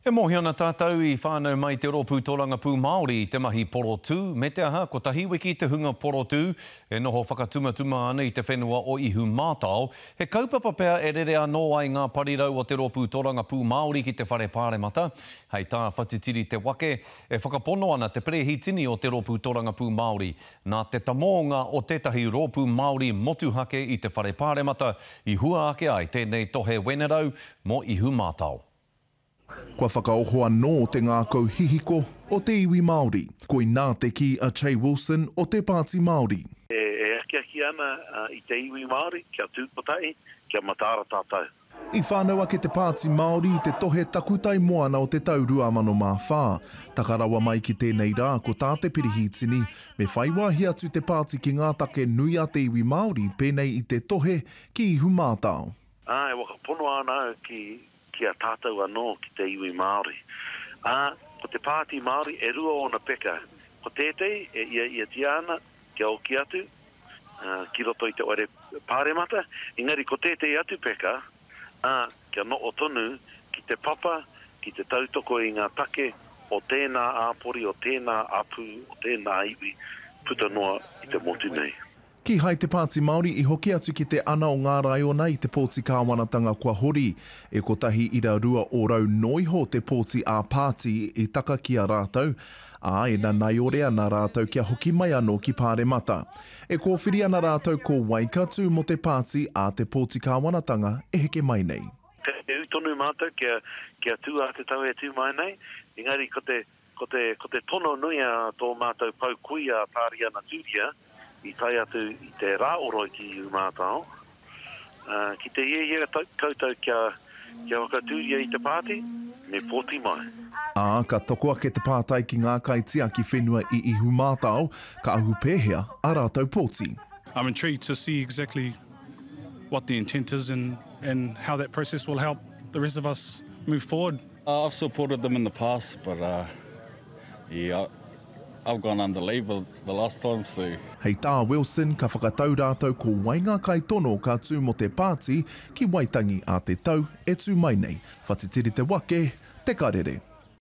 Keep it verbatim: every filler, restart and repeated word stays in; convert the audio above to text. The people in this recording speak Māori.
E mohi ana tātou I whānau mai te ropu tōranga pū Māori I te mahi porotū. Me te aha, ko tahi wiki te hunga porotū, e noho whakatumatuma ana I te whenua o Ihumātao. He kaupapa pea e rere anō ai ngā parirau o te ropu tōranga pū Māori ki te whare pāremata. Hei tā Whatitiri Te Wake, e whakapono ana te perehitini o te ropu tōranga pū Māori. Nā te tamonga o tētahi ropu Māori motuhake I te whare pāremata, I hua ake ai tēnei tohe wenerau mo Ihumātao. Kua whakaoho anō te ngākau hihiko o te iwi Māori, ko I nā te ki a Che Wilson o te Party Māori. E, e aki aki ana uh, I te iwi Māori, kia tūpotai, kia matara tātou. I whānau ake te Party Māori I te tohe takutai moana o te tau rua mano mā whā. Takarawa mai ki tēnei rā ko tā te pirihitini, me whaiwahi atu te Party ki ngā take nui a te iwi Māori pēnei I te tohe ki Ihumātao. Ah, e wakapono ana ki... kia tātou anō ki te iwi Māori. Ah, ko te Party Māori e rua ona peka. Ko tētei e ia ia tiana kia o ki atu, uh, ki roto I te oare pāremata. Engari ko tētei atu peka, ah, kia no o tonu ki te papa, ki te tautoko I ngā take o tēnā āpori, o tēnā apu, o tēnā iwi, puta noa I te motu nei. Ki hai te Party Māori I hoki atu ki te ana o ngā raiona I te pōti kāwanatanga kua hori, e ko tahi ira rua o rau noiho te pōti a Party I taka ki a rātou, a e na nai ore ana rātou kia hoki mai anō ki pāremata. E ko whiri ana rātou ko waikatu mo te Party a te pōti kāwanatanga e heke mai nei. E utonu mātou kia, kia tū a te tau e tū mai nei, engari ko te, ko te, ko te tono nui a tō mātou pau kui a tāri ana tūria, I tai atu I te rāoro ki Ihumātao. Uh, ki te iea koutou kia, kia wakatūria I te Party, me pōti mai. Ā, ka toko ake te pātai ki ngā kaitia ki whenua I Ihumātao, ka ahu pēhea a rātou pōti. I'm intrigued to see exactly what the intent is and, and how that process will help the rest of us move forward. Uh, I've supported them in the past, but uh, yeah, I've gone under leave the last time, so... Hei tā Wilson, ka whakatau rātou ko wainga kai tono ka tū mo te Party ki waitangi a te tau e tū mai nei. Whatitiri Te Wake, te Karere.